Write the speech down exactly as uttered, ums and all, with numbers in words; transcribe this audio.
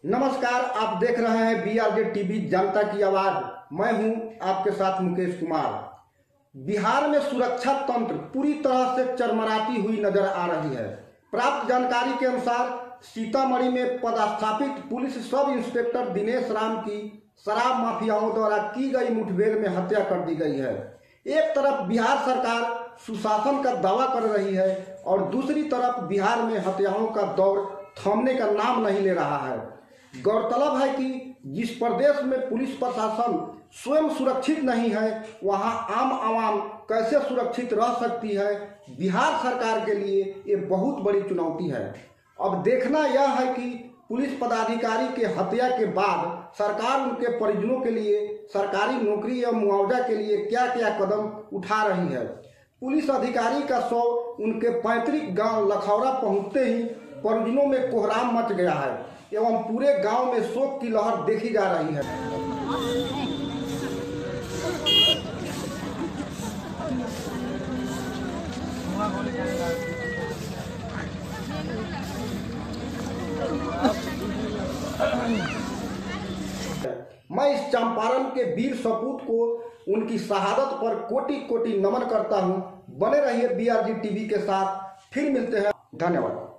नमस्कार, आप देख रहे हैं बीआरजे टीवी जनता की आवाज। मैं हूं आपके साथ मुकेश कुमार। बिहार में सुरक्षा तंत्र पूरी तरह से चरमराती हुई नजर आ रही है। प्राप्त जानकारी के अनुसार सीतामढ़ी में पदस्थापित police sub inspector Dinesh Ram की शराब माफियाओं द्वारा की गई मुठभेड़ में हत्या कर दी गई है। एक तरफ बिहार सरकार सुशासन का दावा कर रही है और दूसरी तरफ बिहार में हत्याओं का दौर थमने का नाम नहीं ले रहा है। गौरतलब है कि जिस प्रदेश में पुलिस प्रशासन स्वयं सुरक्षित नहीं है, वहां आम आवाम कैसे सुरक्षित रह सकती है, बिहार सरकार के लिए ये बहुत बड़ी चुनौती है। अब देखना यह है कि पुलिस पदाधिकारी के हत्या के बाद सरकार उनके परिजनों के लिए सरकारी नौकरी या मुआवजा के लिए क्या क्या कदम उठा रही है। पुलिस अधिकारी का शव उनके पैतृक गांव लखौरा पहुंचते ही परिजनों में कोहराम मच गया है एवं पूरे गांव में शोक की लहर देखी जा रही है। मैं इस चंपारण के वीर सपूत को उनकी शहादत पर कोटि कोटि नमन करता हूं। बने रहिए बीआरजे टीवी के साथ, फिर मिलते हैं। धन्यवाद।